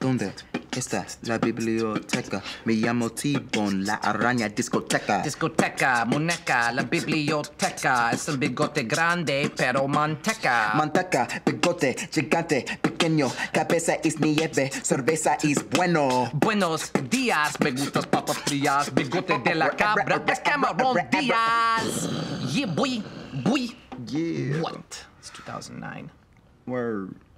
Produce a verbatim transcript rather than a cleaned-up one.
¿Dónde está la biblioteca? Me llamo T-Bone, la araña discoteca. Discoteca, muñeca, la biblioteca. Es un bigote grande, pero manteca. Manteca, bigote, gigante, pequeño. Cabeza es nieve, cerveza es bueno. Buenos días, me gustas papas frías. Bigote de la cabra, es Cameron Díaz. Yeah, boy, boy. Yeah. What? It's two thousand nine. Word.